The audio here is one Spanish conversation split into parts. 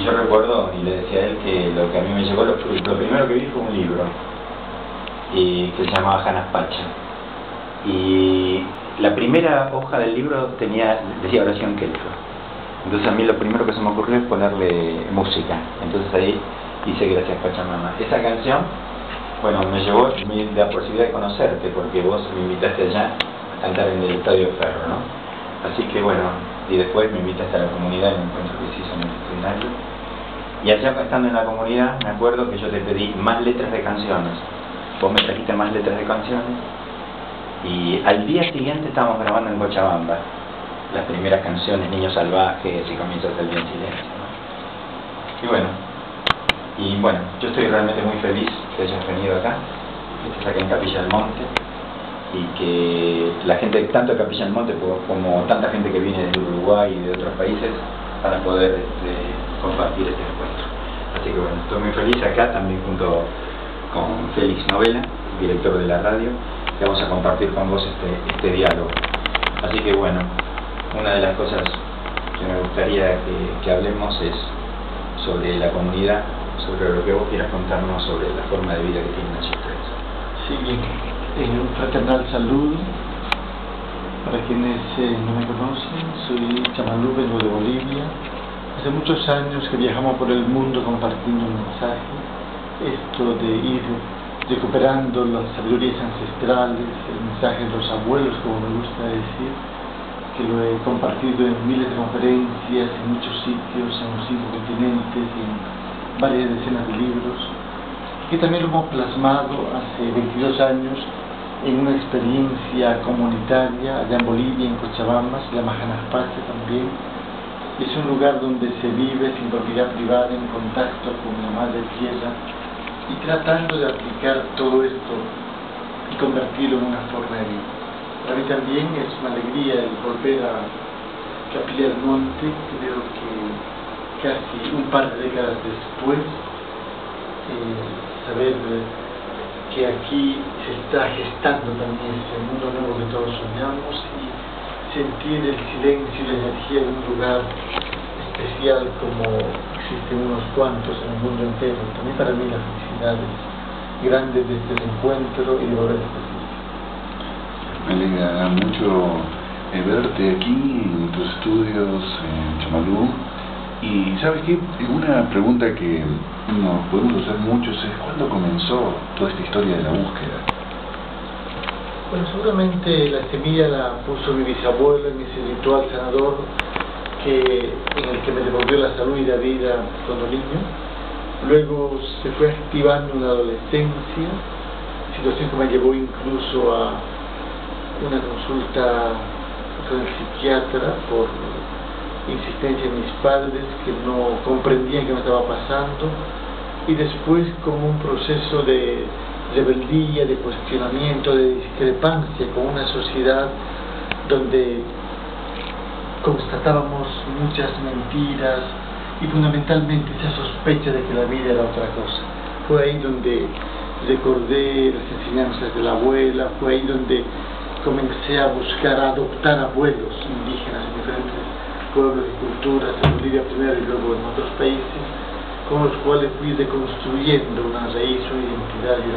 yo recuerdo, y le decía a él, que lo que a mí me llegó, lo primero que vi fue un libro que se llamaba Hanas Pacha, y la primera hoja del libro decía oración quechua. Entonces a mí lo primero que se me ocurrió es ponerle música. Entonces ahí hice Gracias Pachamama. Esa canción, bueno, me llevó la posibilidad de conocerte, porque vos me invitaste allá a cantar en el Estadio Ferro, ¿no? Así que bueno, y después me invitaste a la comunidad en un encuentro que se hizo en el escenario. Y allá estando en la comunidad, me acuerdo que yo te pedí más letras de canciones. Vos me trajiste más letras de canciones. Y al día siguiente estábamos grabando en Cochabamba las primeras canciones, Niños Salvajes y Comienzas el Día en Silencio, ¿no? Y bueno, yo estoy realmente muy feliz que hayas venido acá, que estés acá en Capilla del Monte, y que la gente, tanto de Capilla del Monte como tanta gente que viene de Uruguay y de otros países, para poder compartir este encuentro. Así que bueno, estoy muy feliz acá también junto con Félix Novela, director de la radio, que vamos a compartir con vos este diálogo. Así que bueno, una de las cosas que me gustaría que hablemos es sobre la comunidad, sobre lo que vos quieras contarnos sobre la forma de vida que tienen allí ustedes. Sí, un fraternal saludo para quienes no me conocen. Soy Chamalú, vengo de Bolivia. Hace muchos años que viajamos por el mundo compartiendo un mensaje, esto de ir recuperando las sabidurías ancestrales, el mensaje de los abuelos, como me gusta decir, que lo he compartido en miles de conferencias, en muchos sitios, en los 5 continentes, en varias decenas de libros, que también lo hemos plasmado hace 22 años en una experiencia comunitaria allá en Bolivia, en Cochabamba, se llama Hanas Pacha también. Es un lugar donde se vive sin propiedad privada, en contacto con la madre tierra, y tratando de aplicar todo esto y convertirlo en una forma de vida. Para mí también es una alegría el volver a Capilla del Monte. Creo que casi un par de décadas después, saber que aquí se está gestando también ese mundo nuevo que todos soñamos, y sentir el silencio y la energía de un lugar especial como existen unos cuantos en el mundo entero. También para mí la felicidad es grande de este encuentro y de volver a este sitio. Me alegra mucho verte aquí en tus estudios en Chamalú. Y ¿sabes qué? Una pregunta que nos podemos hacer muchos es ¿cuándo comenzó toda esta historia de la búsqueda? Bueno, seguramente la semilla la puso mi bisabuelo en ese ritual sanador en el que me devolvió la salud y la vida cuando niño. Luego se fue activando en la adolescencia, situación que me llevó incluso a una consulta con el psiquiatra por insistencia de mis padres, que no comprendían qué me estaba pasando, y después como un proceso de rebeldía, de cuestionamiento, de discrepancia con una sociedad donde constatábamos muchas mentiras y fundamentalmente esa sospecha de que la vida era otra cosa. Fue ahí donde recordé las enseñanzas de la abuela, fue ahí donde comencé a buscar, a adoptar abuelos indígenas en diferentes pueblos y culturas, en Bolivia primero y luego en otros países, con los cuales fui reconstruyendo una raíz, una identidad y una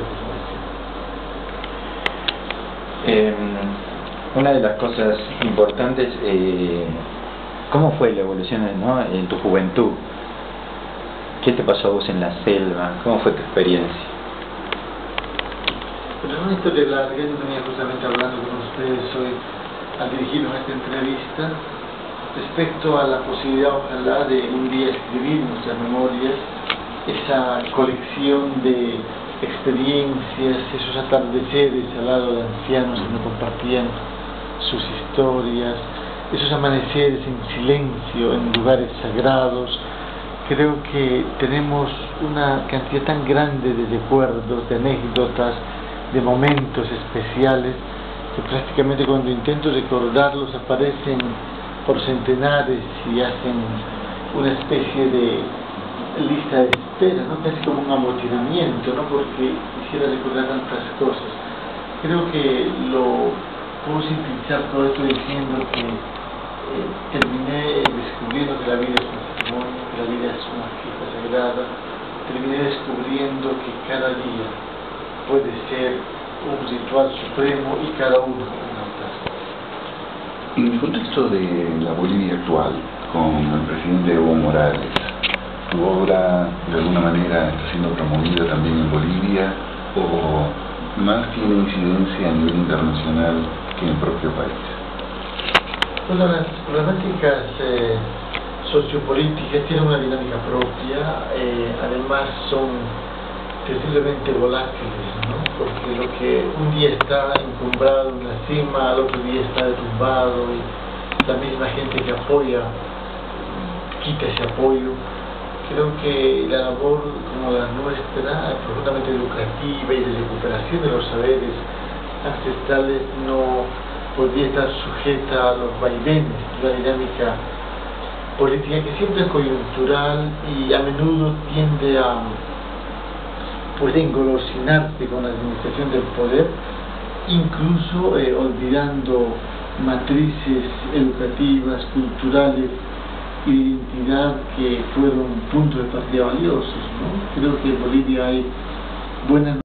cosmovisión. Una de las cosas importantes, ¿cómo fue la evolución, ¿no?, en tu juventud? ¿Qué te pasó a vos en la selva? ¿Cómo fue tu experiencia? Pues es una historia larga. Yo venía justamente hablando con ustedes hoy al dirigirnos a esta entrevista respecto a la posibilidad, ojalá, de un día escribir nuestras memorias, esa colección de experiencias, esos atardeceres al lado de ancianos que nos compartían sus historias, esos amaneceres en silencio en lugares sagrados. Creo que tenemos una cantidad tan grande de recuerdos, de anécdotas, de momentos especiales, que prácticamente cuando intento recordarlos aparecen por centenares y hacen una especie de lista de espera, ¿no? Casi como un amotinamiento, ¿no? Porque quisiera recordar tantas cosas. Creo que lo puedo sintetizar todo esto diciendo que terminé descubriendo que la vida es matrimonio, que la vida es una fiesta sagrada, terminé descubriendo que cada día puede ser un ritual supremo y cada uno un altar. En el contexto de la Bolivia actual, con el presidente Evo Morales, ¿tu obra de alguna manera está siendo promovida también en Bolivia o más tiene incidencia a nivel internacional que en el propio país? Bueno, las problemáticas sociopolíticas tienen una dinámica propia, además son terriblemente volátiles, ¿no? Porque lo que un día está encumbrado en la cima, al otro día está derrumbado, y la misma gente que apoya quita ese apoyo. Creo que la labor como la nuestra, profundamente educativa y de recuperación de los saberes ancestrales, no podría estar sujeta a los vaivenes de la dinámica política, que siempre es coyuntural y a menudo tiende a engolosinarse con la administración del poder, incluso olvidando matrices educativas, culturales y de identidad que fueron puntos de partida valiosos, ¿no? Creo que en Bolivia hay buenas